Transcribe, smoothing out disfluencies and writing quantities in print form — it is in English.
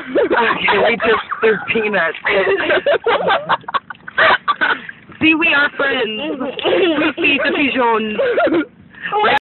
Okay, we just threw peanuts. See, we are friends. We feed the pigeons.